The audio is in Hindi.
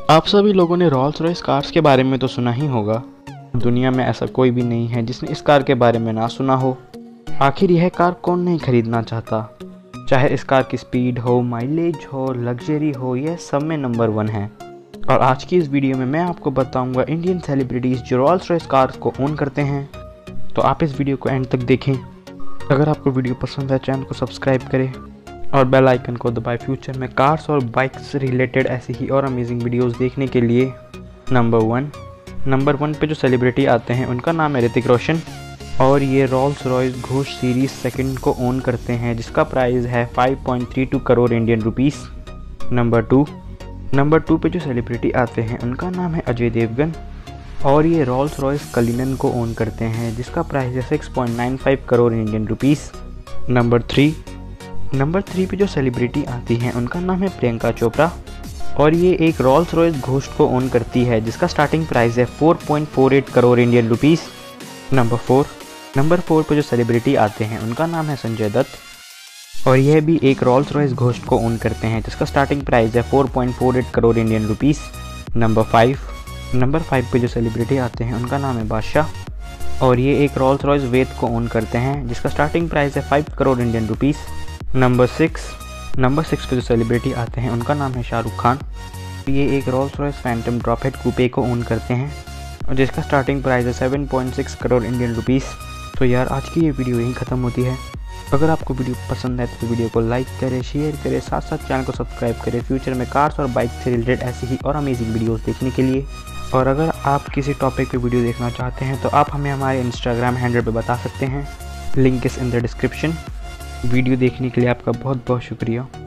आप सभी लोगों ने रॉल्स रॉयस कार्स के बारे में तो सुना ही होगा। दुनिया में ऐसा कोई भी नहीं है जिसने इस कार के बारे में ना सुना हो। आखिर यह कार कौन नहीं खरीदना चाहता। चाहे इस कार की स्पीड हो, माइलेज हो, लग्जरी हो, यह सब में नंबर 1 है। और आज की इस वीडियो में मैं आपको बताऊंगा इंडियन सेलिब्रिटीज़ जो रॉल्स रॉयस कार्स को ओन करते हैं। तो आप इस वीडियो को एंड तक देखें। अगर आपको वीडियो पसंद है चैनल को सब्सक्राइब करें और बेल आइकन को दबाएं फ्यूचर में कार्स और बाइक्स से रिलेटेड ऐसी ही और अमेजिंग वीडियोस देखने के लिए। नंबर 1 पे जो सेलिब्रिटी आते हैं उनका नाम है ऋतिक रोशन और ये रॉल्स रॉयस घोष सीरीज सेकंड को ओन करते हैं जिसका प्राइस है 5.32 करोड़ इंडियन रुपीस। नंबर 2 पे जो सेलिब्रिटी आते हैं उनका नाम है अजय देवगन और ये रॉल्स रॉयस कलिनन को ओन करते हैं जिसका प्राइस है 6.95 करोड़ इंडियन रुपीस। नंबर 3 पे जो सेलिब्रिटी आती हैं उनका नाम है प्रियंका चोपड़ा और ये एक रॉल्स रॉयस घोस्ट को ओन करती है जिसका स्टार्टिंग प्राइस है 4.48 करोड़ इंडियन रुपीस। नंबर 4 पे जो सेलिब्रिटी आते हैं उनका नाम है संजय दत्त और यह भी एक रॉल्स रॉयस घोस्ट को ओन करते हैं जिसका स्टार्टिंग प्राइस है 4.48 करोड़ इंडियन रुपीस। नंबर 5 पे जो सेलिब्रिटी आते हैं उनका नाम है बादशाह और ये एक रॉल्स रॉयस वेद को ओन करते हैं जिसका स्टार्टिंग प्राइस है 5 करोड़ इंडियन रुपीस। नंबर 6 पे जो सेलिब्रिटी आते हैं उनका नाम है शाहरुख खान। ये एक Rolls Royce Phantom drophead coupe को ओन करते हैं और जिसका स्टार्टिंग प्राइस है 7.6 करोड़ इंडियन रुपीस। तो यार आज की ये वीडियो यहीं ख़त्म होती है। अगर आपको वीडियो पसंद है तो वीडियो को लाइक करें, शेयर करें, साथ साथ चैनल को सब्सक्राइब करें फ्यूचर में कार्स और बाइक से रिलेटेड ऐसी ही और अमेजिंग वीडियोस देखने के लिए। और अगर आप किसी टॉपिक पे वीडियो देखना चाहते हैं तो आप हमें हमारे इंस्टाग्राम हैंडल पे बता सकते हैं। Link is in the description. Video देखने के लिए आपका बहुत बहुत शुक्रिया।